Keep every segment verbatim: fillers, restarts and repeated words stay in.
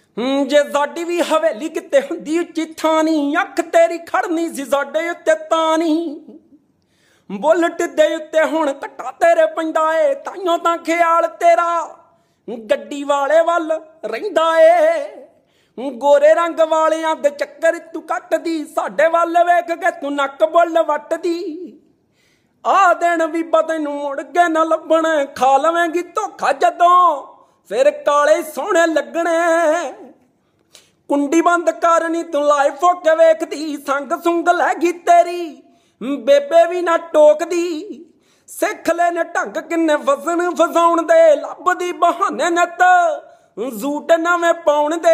जे साडी भी हवेली किते हुंदी उच्ची थानी, अख तेरी खड़नी सी साडे उत्ते तानी। बुलट दे उत्ते हुण कट्टा तेरे पैंदा ए, ताइयों तां ख्याल तेरा गड्डी वाले वल रहिंदा ए। गोरे रंग वालियां दे चक्कर तू कट्टदी, साडे वल वेख के तू नक बुल वटदी। आ दिन भी तैनूं मुड़ के न लभणे, खा लवेंगी धोखा जदों फिर काले सोहणे लगणे। कुंडी बंद करनी तू लाए फोके वेखदी, संग सुंग लैगी तेरी बेबे भी ना टोकदी। सिख ले ने ढंग किन्ने फसन फसाउण दे, लभदी बहाने नत जूट नवें पाउण दे।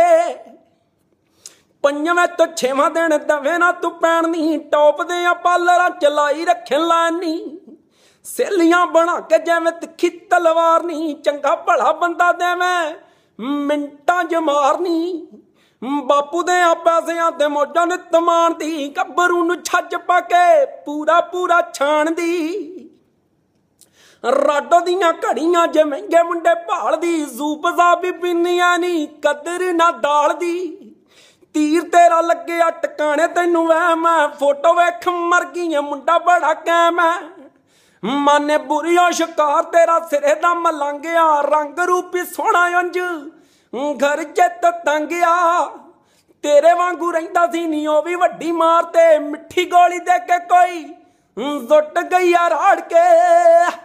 पंजवें तो छेवां दिन दवे ना तू पैणनी, टॉप दे पालरां चलाई रखे लानी। सहेलियां बना के जिवें तिखी तलवार नी, चंगा भला बंदा देवें मिंटां च मारनी। बापू दे पैसियां ते मौजां ने तमान दी, गब्बरू नूं छज पा के पूरा पूरा छाण दी। राडो दियां घड़ियां जे महंगे मुंडे भाल दी, सूप सा भी पीनियां नी कदर ना दाल दी। तीर तेरा लगे टकाने तैनू वहम है, फोटो वेख मर गई मुंडा बड़ा कैम है। माने बुरिया शिकार तेरा सिरे दा मलंगिया, रंग रूपी सोहना अंज घर चित तंगिया। तेरे वांगू रहिंदा सी नी ओ भी वड्डी मार ते, मिठी गोली दे के कोई जुट गई राड़ के।